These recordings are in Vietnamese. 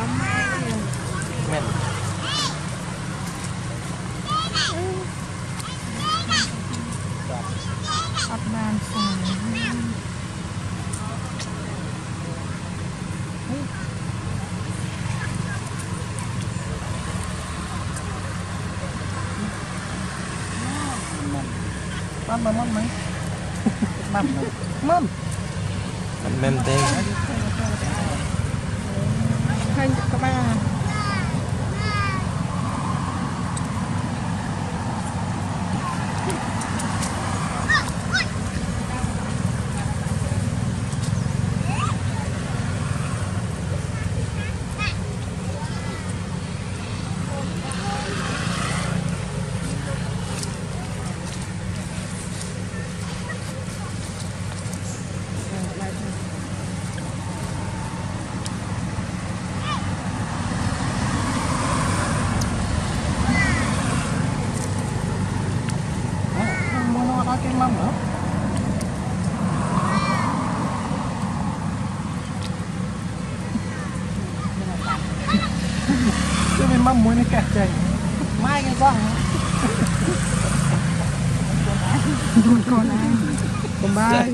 men Adnan sang mắm mấy mắm mềm tê khanh các bạn cái mắm nữa cái bên mắm muối nó kẹt chày mai cái con ai còn ba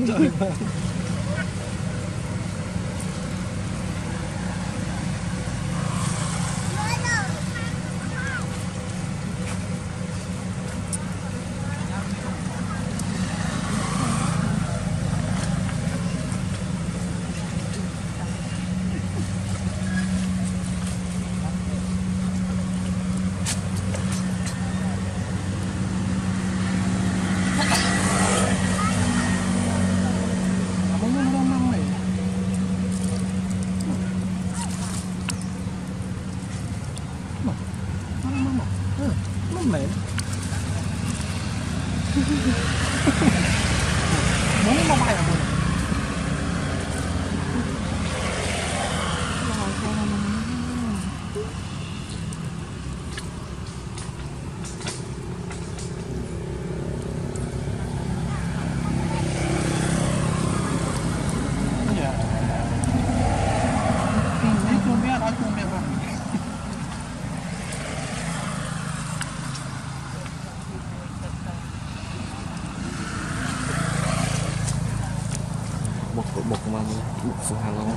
mẹ muốn mà bay à buồn một mà một số hàng lâu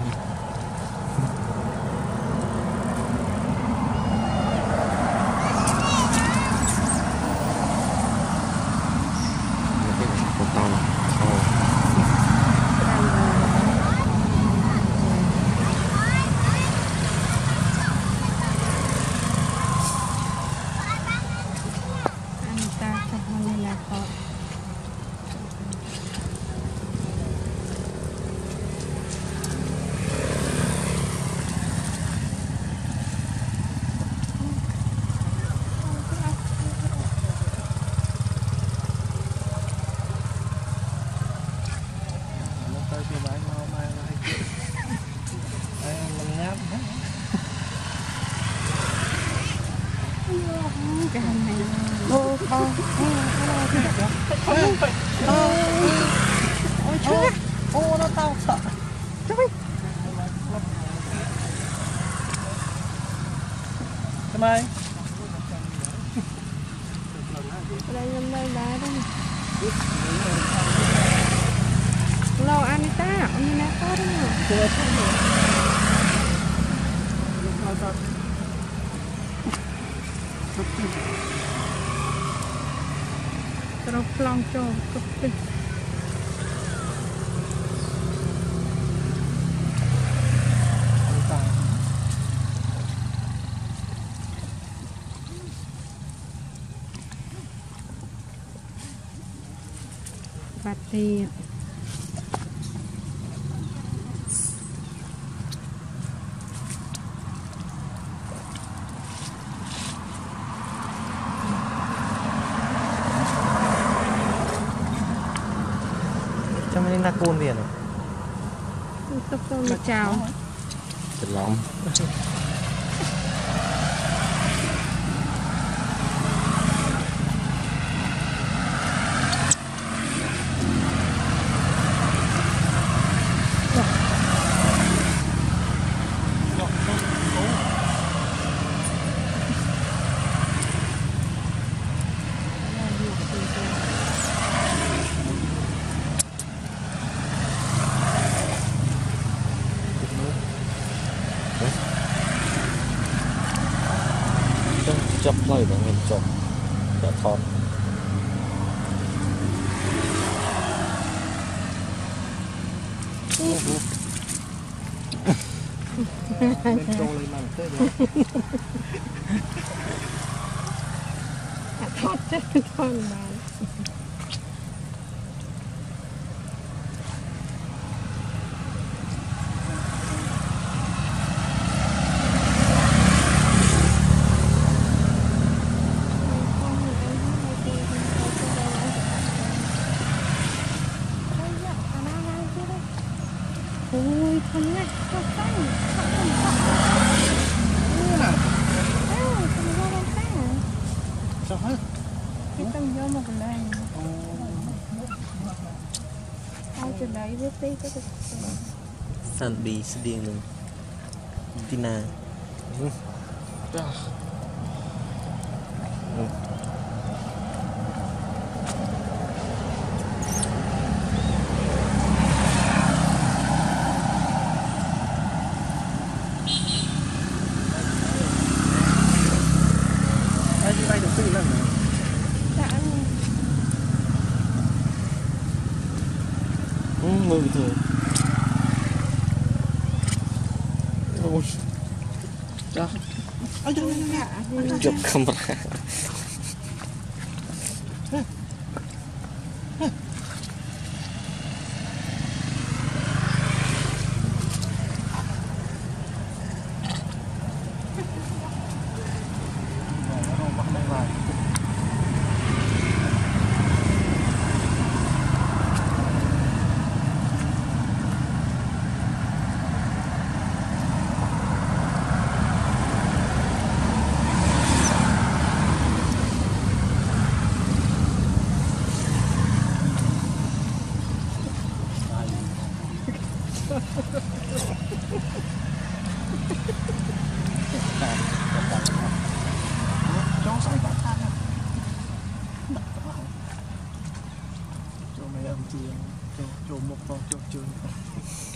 một tàu anh ta trong hôm nay là có cái hôm nay ô nó tao sợ Cảm ơn đây năm nay đá đây lâu ăn ta ăn nè có đấy terus pelang cok batik trong những nạc côn liền tóc tôi chào thật lắm hơi bằng mình chọn để thon bên trâu lên màn thế rồi thọt chứ thọt mà ôi thân này không tay sao hết cái tâm vô một lần ai từ đấy biết đi có được sàn bì điên luôn tina ai đi bay được tư lần này đã mơ thôi ôi đó ôi trời chụp camera cho sai bảo than cho mấy ông chị cho một to cho chơi